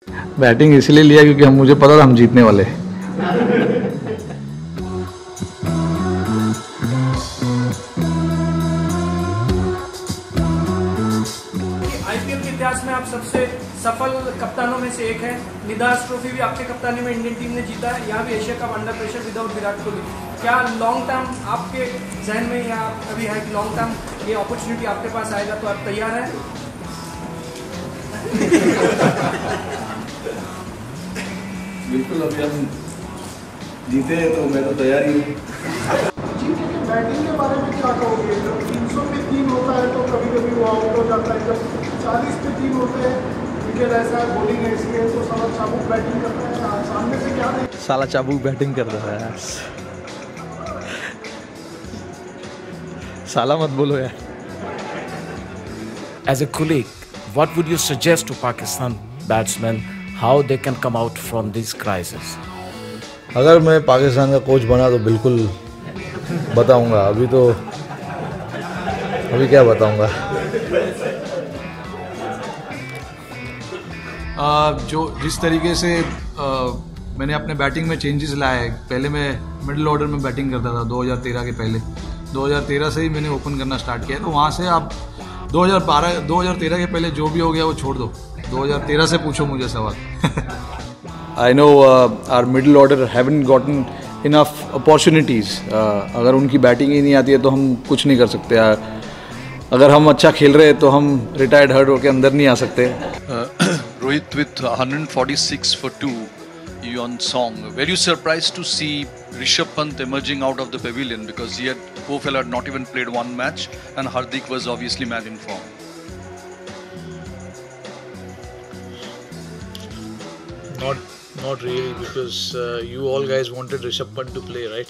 Batting इसलिए लिया क्योंकि मुझे पता था हम जीतने वाले। आईपीएल के इतिहास में आप सबसे सफल कप्तानों में से एक है। निदास ट्रॉफी भी आपके कप्तानी में इंडियन टीम ने जीता है, यहाँ भी Asia Cup under pressure without Virat Kohli. क्या लॉन्ग टर्म आपके जहन में या अभी है कि लॉन्ग टर्म ये अपॉर्चुनिटी आपके पास आएगा तो आप तैयार हैं? बिल्कुल, अभी हम जीते हैं तो मैं तो तैयार ही हूँ। बैटिंग के बारे में क्या कहोगे? जब 300 पे 3 होता है तो कभी कभी वो आउट हो जाता है, जब 40 पे 3 होते हैं विकेट ऐसा है, बॉलिंग है इसलिए तो साला चाबुक बैटिंग करता है, सामने से क्या देख साला चाबुक बैटिंग करता है यार। साला मत बोलो यार। As a colleague, what would you suggest to Pakistan batsmen how they can come out from this crisis? अगर मैं पाकिस्तान का कोच बना तो बिल्कुल बताऊंगा। अभी क्या बताऊंगा। जो जिस तरीके से मैंने अपने बैटिंग में चेंजेस लाए, पहले मैं मिडिल ऑर्डर में बैटिंग करता था 2013 के पहले। 2013 से ही मैंने ओपन करना स्टार्ट किया, तो वहाँ से आप 2013 के पहले जो भी हो गया वो छोड़ दो, 2013 से पूछो मुझे सवाल। I know our middle order haven't gotten enough opportunities. अगर उनकी बैटिंग ही नहीं आती है तो हम कुछ नहीं कर सकते। अगर हम अच्छा खेल रहे हैं तो हम रिटायर्ड हर्ड होकर अंदर नहीं आ सकते। Rohit, with 146 for 2, you on song. Were you surprised to see Rishabh Pant emerging out of the pavilion because Kofel had not even played one match and Hardik was obviously man in form? Not really, because you all guys wanted Rishabh Pant to play, right?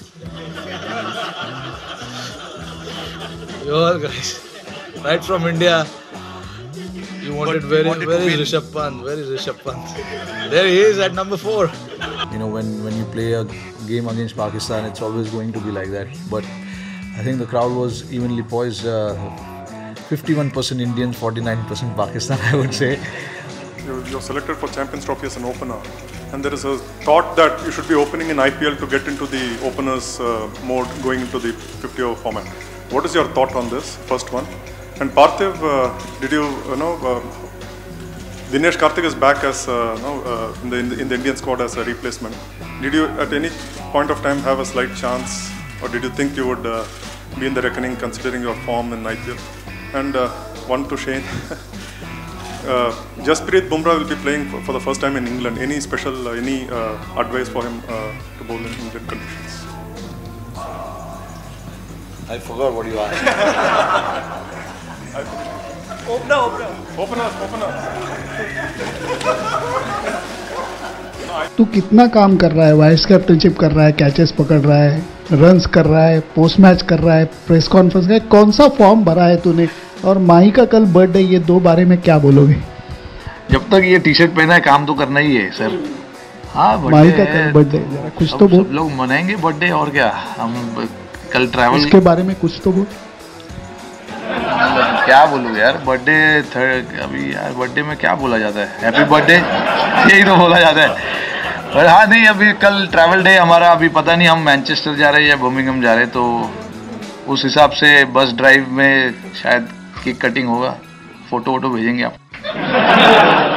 You all guys, right from India, you wanted where is Rishabh Pant? Where is Rishabh Pant? There he is at number 4. You know, when you play a game against Pakistan, it's always going to be like that. But I think the crowd was evenly poised. 51% Indians, 49% Pakistan, I would say. You're selected for Champions Trophy as an opener, and there is a thought that you should be opening in IPL to get into the openers mode, going into the 50-over format. What is your thought on this? First one. And Parthiv, did you know? Dinesh Karthik is back as in the Indian squad as a replacement. Did you at any point of time have a slight chance, or did you think you would be in the reckoning considering your form in IPL? And one to Shane. Jasprit Bumrah will be playing for the first time in England. Any special, any advice for him to bowl in Indian conditions? I forgot what you asked. Opener. तू कितना काम कर रहा है? Vice captainship कर रहा है, catches पकड़ रहा है, रन्स कर रहा है, पोस्ट मैच कर रहा है, प्रेस कॉन्फ्रेंस का कौन सा फॉर्म भरा है तूने? और माही का कल बर्थडे, ये दो बारे में क्या बोलोगे? जब तक ये टी शर्ट पहना है काम तो करना ही है सर। हाँ, माही का कल बर्थडे, जरा कुछ तो बोल। सब लोग मनाएंगे बर्थडे, और क्या। हम कल ट्रैवल, इसके बारे में कुछ तो बोल। क्या बोलूँ यार, बर्थडे अभी यार बर्थडे में क्या बोला जाता है? हैप्पी बर्थडे, यही तो बोला जाता है। पर हाँ नहीं, अभी कल ट्रैवल डे हमारा, अभी पता नहीं हम मैनचेस्टर जा रहे हैं या बर्मिंघम जा रहे हैं, तो उस हिसाब से बस ड्राइव में शायद केक कटिंग होगा। फोटो भेजेंगे आप।